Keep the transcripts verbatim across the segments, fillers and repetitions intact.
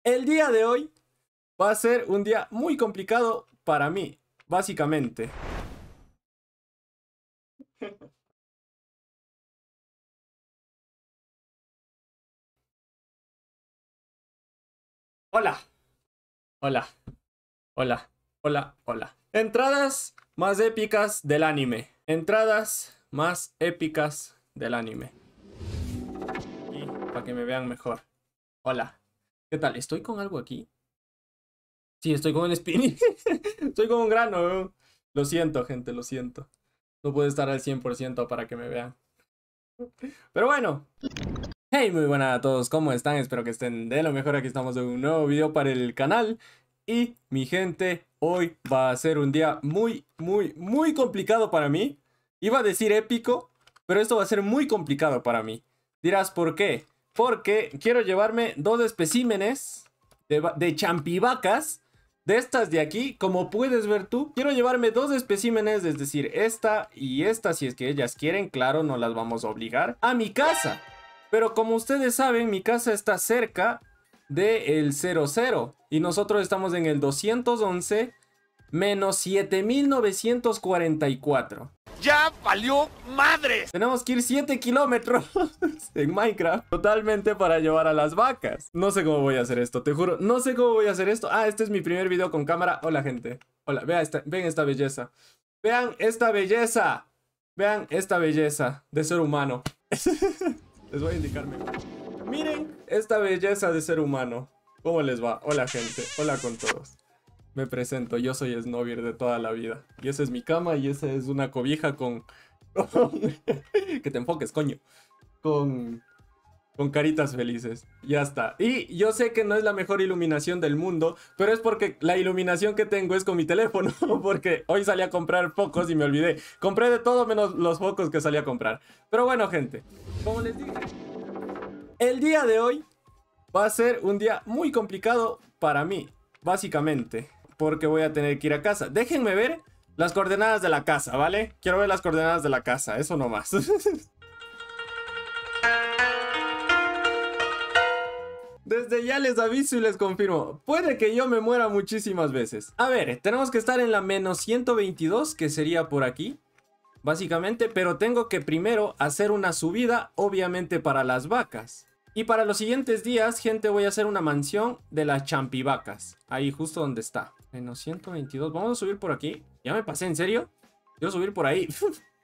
El día de hoy va a ser un día muy complicado para mí, básicamente. Hola, hola, hola, hola, hola. Entradas más épicas del anime. Entradas más épicas del anime. Y para que me vean mejor. Hola. ¿Qué tal? ¿Estoy con algo aquí? Sí, estoy con un spinning. Estoy con un grano, weón. Lo siento, gente, lo siento. No puedo estar al cien por ciento para que me vean. Pero bueno. Hey, muy buenas a todos, ¿cómo están? Espero que estén de lo mejor. Aquí estamos en un nuevo video para el canal. Y mi gente, hoy va a ser un día muy, muy, muy complicado para mí. Iba a decir épico, pero esto va a ser muy complicado para mí. Dirás, ¿por qué? Porque quiero llevarme dos especímenes de, de champivacas. De estas de aquí, como puedes ver tú, quiero llevarme dos especímenes, es decir, esta y esta, si es que ellas quieren, claro, no las vamos a obligar, a mi casa. Pero como ustedes saben, mi casa está cerca del cero cero y nosotros estamos en el doscientos once menos siete mil novecientos cuarenta y cuatro. ¡Ya valió madres! Tenemos que ir siete kilómetros en Minecraft totalmente para llevar a las vacas. No sé cómo voy a hacer esto, te juro. No sé cómo voy a hacer esto. Ah, este es mi primer video con cámara. Hola, gente. Hola, vean esta, ven esta belleza. Vean esta belleza. Vean esta belleza de ser humano. Les voy a indicar mejor. Miren esta belleza de ser humano. ¿Cómo les va? Hola, gente. Hola con todos. Me presento, yo soy Snowbeard de toda la vida. Y esa es mi cama y esa es una cobija con... que te enfoques, coño. Con... Con caritas felices. Ya está. Y yo sé que no es la mejor iluminación del mundo, pero es porque la iluminación que tengo es con mi teléfono. Porque hoy salí a comprar focos y me olvidé. Compré de todo menos los focos que salí a comprar. Pero bueno, gente. Como les dije, el día de hoy va a ser un día muy complicado para mí. Básicamente. Porque voy a tener que ir a casa. Déjenme ver las coordenadas de la casa, ¿vale? Quiero ver las coordenadas de la casa. Eso nomás. Desde ya les aviso y les confirmo. Puede que yo me muera muchísimas veces. A ver, tenemos que estar en la menos ciento veintidós, que sería por aquí. Básicamente, pero tengo que primero hacer una subida, obviamente para las vacas. Y para los siguientes días, gente, voy a hacer una mansión de las champivacas. Ahí, justo donde está. Menos ciento veintidós. Vamos a subir por aquí. Ya me pasé, ¿en serio? Quiero subir por ahí.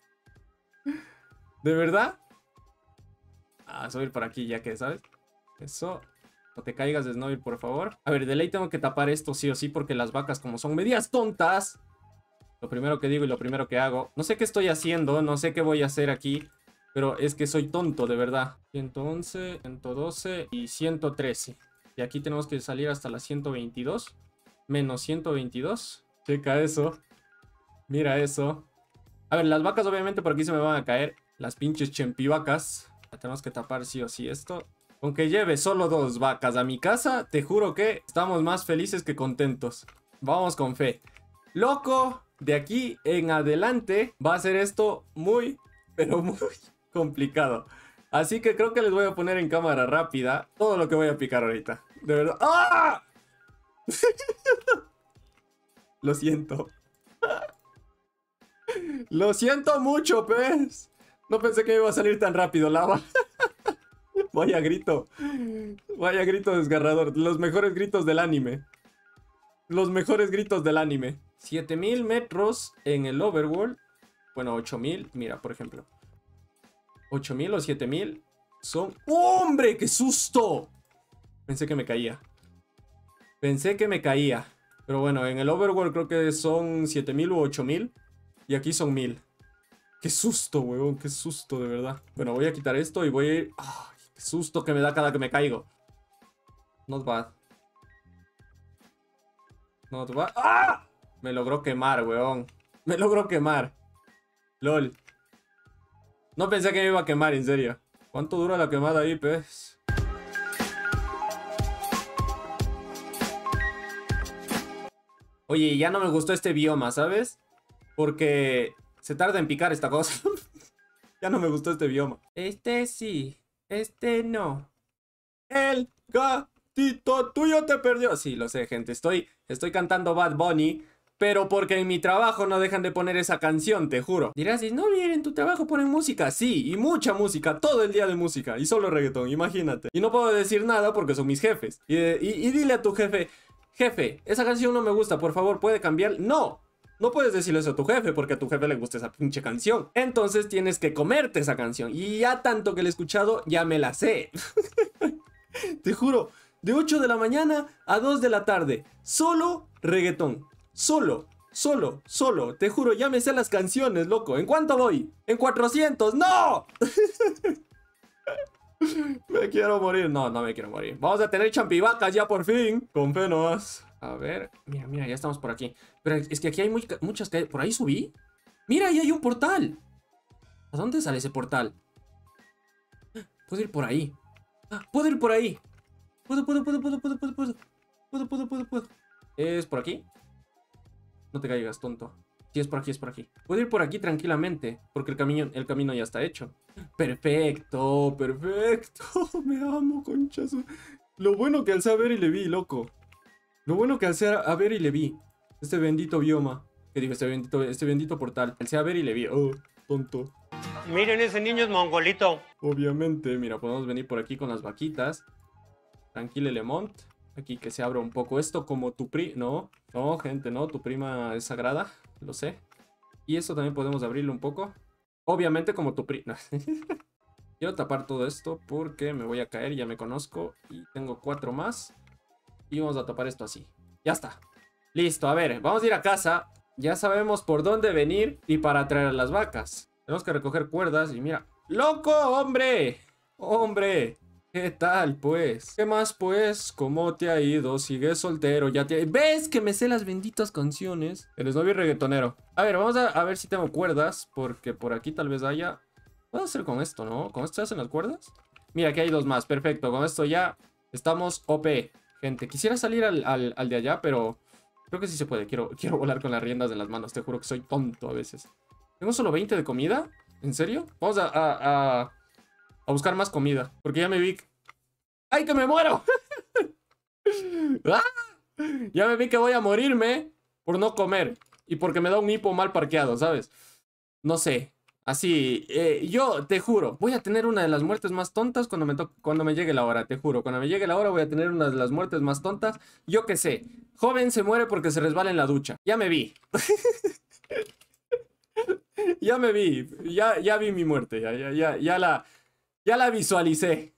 ¿De verdad? A subir por aquí, ya que, ¿sabes? Eso. No te caigas de Snowbeard, por favor. A ver, de ley tengo que tapar esto sí o sí, porque las vacas, como son medias tontas. Lo primero que digo y lo primero que hago. No sé qué estoy haciendo, no sé qué voy a hacer aquí. Pero es que soy tonto, de verdad. ciento once, ciento doce y ciento trece. Y aquí tenemos que salir hasta la ciento veintidós. Menos ciento veintidós. Checa eso. Mira eso. A ver, las vacas obviamente por aquí se me van a caer. Las pinches champivacas. Tenemos que tapar sí o sí esto. Aunque lleve solo dos vacas a mi casa, te juro que estamos más felices que contentos. Vamos con fe. Loco, de aquí en adelante va a ser esto muy, pero muy complicado. Así que creo que les voy a poner en cámara rápida todo lo que voy a picar ahorita. De verdad. ¡Ah! Lo siento. Lo siento mucho, pez. No pensé que me iba a salir tan rápido lava. Vaya grito. Vaya grito desgarrador. Los mejores gritos del anime. Los mejores gritos del anime. siete mil metros en el overworld. Bueno, ocho mil. Mira, por ejemplo. ocho mil o siete mil son... ¡Hombre! ¡Qué susto! Pensé que me caía. Pensé que me caía. Pero bueno, en el overworld creo que son siete mil u ocho mil. Y aquí son mil. ¡Qué susto, huevón! ¡Qué susto, de verdad! Bueno, voy a quitar esto y voy a ir... ¡Ay! ¡Qué susto que me da cada que me caigo! Not bad. Not bad. ¡Ah! Me logró quemar, weón. Me logró quemar. LOL. No pensé que me iba a quemar, en serio. ¿Cuánto dura la quemada ahí, pues? Oye, ya no me gustó este bioma, ¿sabes? Porque se tarda en picar esta cosa. Ya no me gustó este bioma. Este sí. Este no. El gatito. Tito, tuyo te perdió. Sí, lo sé, gente. Estoy, estoy cantando Bad Bunny, pero porque en mi trabajo no dejan de poner esa canción, te juro. Dirás, no, bien, en tu trabajo ponen música. Sí, y mucha música, todo el día de música. Y solo reggaetón, imagínate. Y no puedo decir nada porque son mis jefes. Y, y, y dile a tu jefe, jefe, esa canción no me gusta, por favor, ¿puede cambiar? No. No puedes decirle eso a tu jefe porque a tu jefe le gusta esa pinche canción. Entonces tienes que comerte esa canción. Y ya tanto que la he escuchado, ya me la sé. Te juro, de ocho de la mañana a dos de la tarde. Solo reggaetón. Solo, solo, solo. Te juro, ya me sé las canciones, loco. ¿En cuánto voy? En cuatrocientos. ¡No! Me quiero morir. No, no me quiero morir. Vamos a tener champivacas ya por fin. Con fe nomás. A ver, mira, mira, ya estamos por aquí. Pero es que aquí hay muy, muchas calles. ¿Por ahí subí? Mira, ahí hay un portal. ¿A dónde sale ese portal? Puedo ir por ahí. Puedo ir por ahí. Puedo, puedo, puedo, puedo, puedo, puedo, puedo. Puedo, puedo, puedo, puedo. ¿Es por aquí? No te caigas, tonto. Si es por aquí, es por aquí. Puedo ir por aquí tranquilamente, porque el camino, el camino ya está hecho. Perfecto, perfecto. Me amo, conchas. Lo bueno que alcé a ver y le vi, loco. Lo bueno que alcé a ver y le vi. Este bendito bioma. Que digo, este bendito, este bendito portal. Alcé a ver y le vi. Oh, tonto. Miren, ese niño es mongolito. Obviamente, mira, podemos venir por aquí con las vaquitas. Tranquile, Lemont. Aquí que se abra un poco esto como tu pri... No, no, gente, no. Tu prima es sagrada, lo sé. Y esto también podemos abrirlo un poco. Obviamente como tu pri... Quiero tapar todo esto porque me voy a caer, ya me conozco. Y tengo cuatro más. Y vamos a tapar esto así. Ya está. Listo, a ver, vamos a ir a casa. Ya sabemos por dónde venir y para traer a las vacas. Tenemos que recoger cuerdas y mira... ¡Loco, hombre! ¡Hombre! ¿Qué tal, pues? ¿Qué más, pues? ¿Cómo te ha ido? ¿Sigues soltero? ¿Ya te... ¿Ves que me sé las benditas canciones? El novio reggaetonero. A ver, vamos a, a ver si tengo cuerdas. Porque por aquí tal vez haya... Puedo hacer con esto, ¿no? ¿Con esto se hacen las cuerdas? Mira, aquí hay dos más. Perfecto. Con esto ya estamos O P. Gente, quisiera salir al, al, al de allá, pero... Creo que sí se puede. Quiero, quiero volar con las riendas en las manos. Te juro que soy tonto a veces. ¿Tengo solo veinte de comida? ¿En serio? Vamos a... a, a... a buscar más comida, porque ya me vi... ¡Ay, que me muero! ¡Ah! Ya me vi que voy a morirme por no comer. Y porque me da un hipo mal parqueado, ¿sabes? No sé. Así, eh, yo te juro, voy a tener una de las muertes más tontas cuando me, cuando me llegue la hora, te juro. Cuando me llegue la hora voy a tener una de las muertes más tontas. Yo qué sé. Joven se muere porque se resbala en la ducha. Ya me vi. Ya me vi. Ya, ya vi mi muerte. Ya, ya, ya, ya la... Ya la visualicé.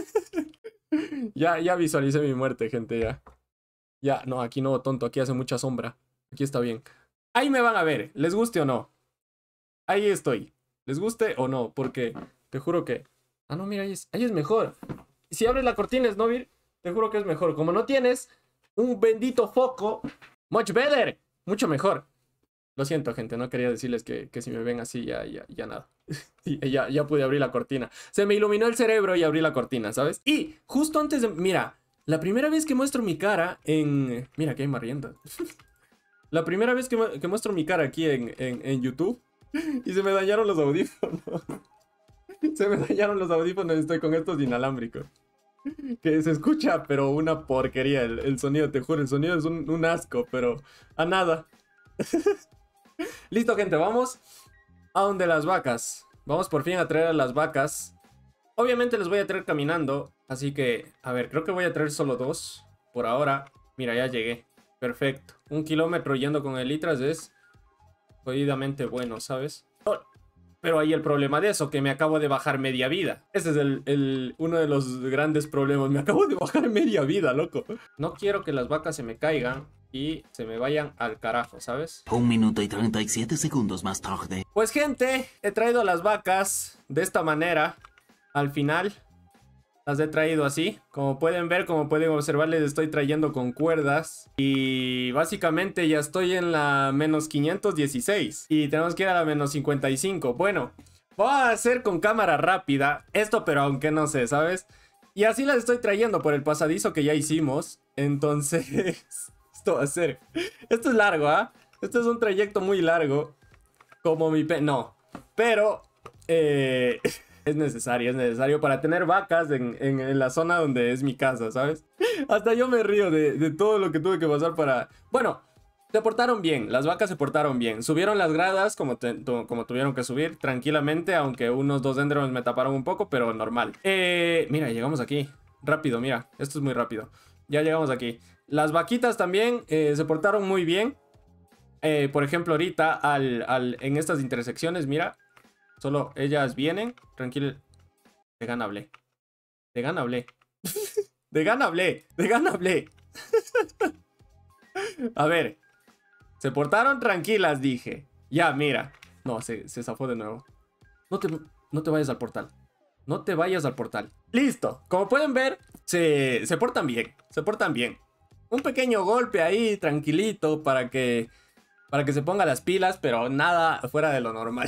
ya, ya visualicé mi muerte, gente, ya. Ya, no, aquí no, tonto, aquí hace mucha sombra. Aquí está bien. Ahí me van a ver, les guste o no. Ahí estoy. Les guste o no, porque te juro que... Ah, no, mira, ahí es, ahí es mejor. Si abres la cortina, Snowbird, te juro que es mejor. Como no tienes un bendito foco, much better, mucho mejor. Lo siento, gente, no quería decirles que, que si me ven así ya, ya, ya nada. ya, ya pude abrir la cortina. Se me iluminó el cerebro y abrí la cortina, ¿sabes? Y justo antes de... Mira, la primera vez que muestro mi cara en... Mira, que hay marienda. La primera vez que, que muestro mi cara aquí en, en, en YouTube y se me dañaron los audífonos. Se me dañaron los audífonos y estoy con estos inalámbricos. Que se escucha, pero una porquería el, el sonido, te juro. El sonido es un, un asco, pero a nada. Listo, gente, vamos a donde las vacas. Vamos por fin a traer a las vacas. Obviamente les voy a traer caminando, así que, a ver, creo que voy a traer solo dos por ahora. Mira, ya llegué. Perfecto. Un kilómetro yendo con el litras es jodidamente bueno, ¿sabes? Oh, pero ahí el problema de eso, que me acabo de bajar media vida. Ese es el, el, uno de los grandes problemas. Me acabo de bajar media vida, loco. No quiero que las vacas se me caigan y se me vayan al carajo, ¿sabes? Un minuto y treinta y siete segundos más tarde. Pues, gente, he traído las vacas de esta manera. Al final las he traído así. Como pueden ver, como pueden observar, les estoy trayendo con cuerdas. Y básicamente ya estoy en la menos quinientos dieciséis. Y tenemos que ir a la menos cincuenta y cinco. Bueno, voy a hacer con cámara rápida esto, pero aunque no sé, ¿sabes? Y así las estoy trayendo por el pasadizo que ya hicimos. Entonces... Esto va a ser... Esto es largo, ¿ah? ¿eh? Esto es un trayecto muy largo. Como mi pe... No. Pero... Eh, es necesario, es necesario para tener vacas en, en, en la zona donde es mi casa, ¿sabes? Hasta yo me río de, de todo lo que tuve que pasar para... Bueno, se portaron bien, las vacas se portaron bien. Subieron las gradas como, te, tu, como tuvieron que subir tranquilamente, aunque unos dos Endermans me taparon un poco, pero normal. Eh, mira, llegamos aquí. Rápido, mira, esto es muy rápido. Ya llegamos aquí. Las vaquitas también eh, se portaron muy bien. Eh, por ejemplo, ahorita al, al, en estas intersecciones, mira, solo ellas vienen, tranquilo. De gana hablé. De gana hablé. De gana hablé. De gana hablé. A ver. Se portaron tranquilas, dije. Ya, mira. No, se, se zafó de nuevo. No te, no te vayas al portal. No te vayas al portal. Listo. Como pueden ver, se, se portan bien. Se portan bien. Un pequeño golpe ahí, tranquilito, para que, para que se ponga las pilas, pero nada fuera de lo normal.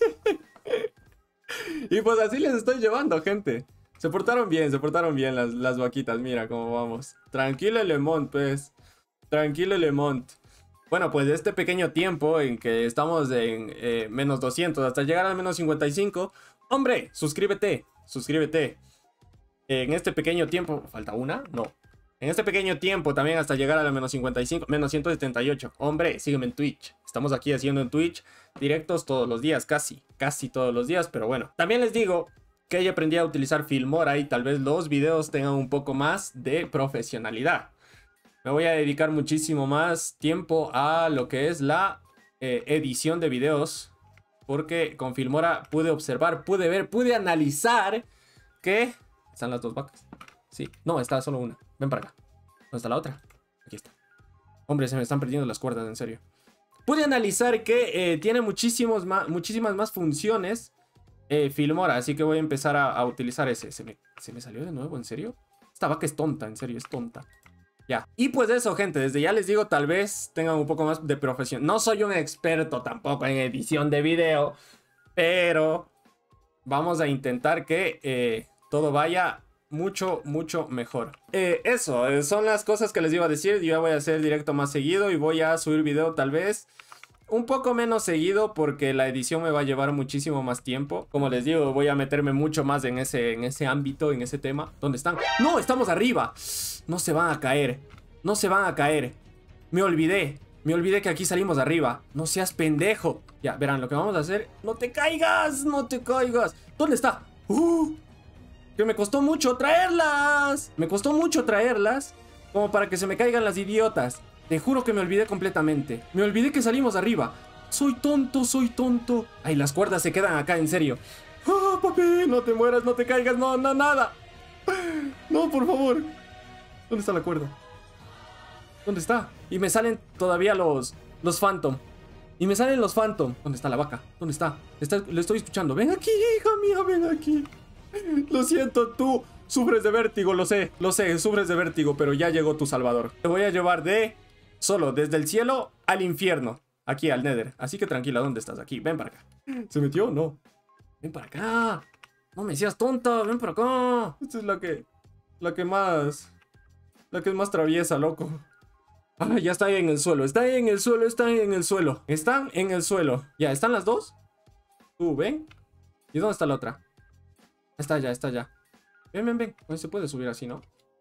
Y pues así les estoy llevando, gente. Se portaron bien, se portaron bien las, las vaquitas. Mira cómo vamos. Tranquilo, Lemont, pues. Tranquilo, Lemont. Bueno, pues este pequeño tiempo en que estamos en eh, menos doscientos hasta llegar al menos cincuenta y cinco. Hombre, suscríbete, suscríbete. En este pequeño tiempo, ¿falta una? No. En este pequeño tiempo también hasta llegar a la menos cincuenta y cinco, menos ciento setenta y ocho. Hombre, sígueme en Twitch. Estamos aquí haciendo en Twitch directos todos los días, casi, casi todos los días, pero bueno. También les digo que ya aprendí a utilizar Filmora y tal vez los videos tengan un poco más de profesionalidad. Me voy a dedicar muchísimo más tiempo a lo que es la eh, edición de videos, porque con Filmora pude observar, pude ver, pude analizar que... ¿Están las dos vacas? Sí, no, está solo una. Ven para acá. ¿Dónde está la otra? Aquí está. Hombre, se me están perdiendo las cuerdas, en serio. Pude analizar que eh, tiene muchísimos más, muchísimas más funciones eh, Filmora, así que voy a empezar a, a utilizar ese. ¿Se me, ¿Se me salió de nuevo? ¿En serio? Esta vaca es tonta, en serio, es tonta. Ya. Y pues eso, gente, desde ya les digo, tal vez tengan un poco más de profesión. No soy un experto tampoco en edición de video, pero vamos a intentar que eh, todo vaya mucho, mucho mejor. Eh, eso, eh, son las cosas que les iba a decir. Yo ya voy a hacer directo más seguido y voy a subir video tal vez un poco menos seguido porque la edición me va a llevar muchísimo más tiempo. Como les digo, voy a meterme mucho más en ese, en ese ámbito, en ese tema. ¿Dónde están? ¡No! ¡Estamos arriba! No se van a caer. No se van a caer. Me olvidé. Me olvidé que aquí salimos arriba. No seas pendejo. Ya, verán, lo que vamos a hacer... ¡No te caigas! ¡No te caigas! ¿Dónde está? ¡Uh! Que me costó mucho traerlas. Me costó mucho traerlas. Como para que se me caigan las idiotas. Te juro que me olvidé completamente. Me olvidé que salimos arriba. Soy tonto, soy tonto. Ay, las cuerdas se quedan acá, en serio. ¡Ah, papi! No te mueras, no te caigas, no, no, nada. No, por favor. ¿Dónde está la cuerda? ¿Dónde está? Y me salen todavía los, los Phantom. Y me salen los Phantom. ¿Dónde está la vaca? ¿Dónde está? está? Le estoy escuchando. Ven aquí, hija mía, ven aquí. Lo siento, tú sufres de vértigo, lo sé, lo sé, sufres de vértigo, pero ya llegó tu salvador. Te voy a llevar de solo desde el cielo al infierno, aquí al Nether. Así que tranquila, ¿dónde estás? Aquí, ven para acá. ¿Se metió? No. Ven para acá. No me seas tonta, ven para acá. Esta es la que, la que más, la que es más traviesa, loco. Ah, ya está ahí en el suelo, está ahí en el suelo, está ahí en el suelo. Están en el suelo. Ya, ¿están las dos? Tú, ven. ¿Y dónde está la otra? Está allá, está allá. Ven, ven, ven. No se puede subir así, ¿no?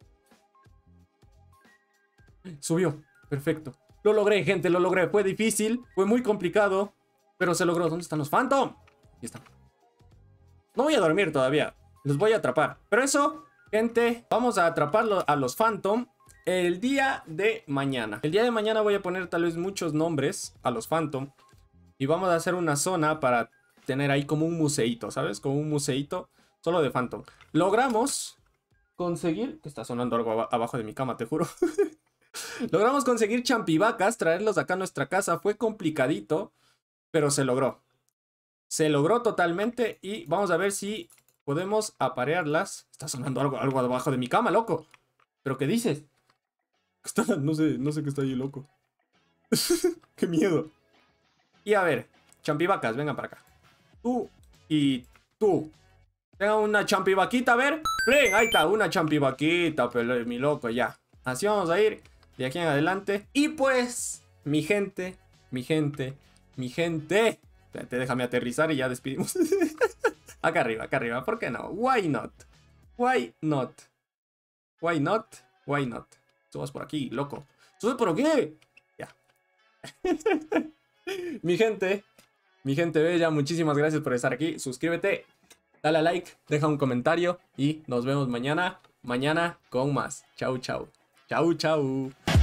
Subió. Perfecto. Lo logré, gente, lo logré. Fue difícil, fue muy complicado, pero se logró. ¿Dónde están los Phantom? Aquí están. No voy a dormir todavía. Los voy a atrapar. Pero eso, gente, vamos a atraparlo a los Phantom el día de mañana. El día de mañana voy a poner tal vez muchos nombres a los Phantom. Y vamos a hacer una zona para tener ahí como un museíto, ¿sabes? Como un museíto solo de Phantom. Logramos conseguir... Que está sonando algo ab abajo de mi cama, te juro. Logramos conseguir champivacas, traerlos acá a nuestra casa. Fue complicadito, pero se logró. Se logró totalmente y vamos a ver si podemos aparearlas. Está sonando algo, algo abajo de mi cama, loco. ¿Pero qué dices? Está, no sé, no sé qué está ahí, loco. Qué miedo. Y a ver, champivacas, vengan para acá. Tú y tú. Tengan una champivaquita, a ver. ¡Ven! Ahí está, una champivaquita, pero mi loco, ya. Así vamos a ir de aquí en adelante. Y pues, mi gente, mi gente, mi gente. Te déjame aterrizar y ya despedimos. Acá arriba, acá arriba, ¿por qué no? Why not? Why not? Why not? Why not? Subas por aquí, loco. ¡Sube por aquí! Ya. Mi gente, mi gente bella, muchísimas gracias por estar aquí. Suscríbete, dale a like, deja un comentario y nos vemos mañana. Mañana con más. Chau, chau. Chau, chau.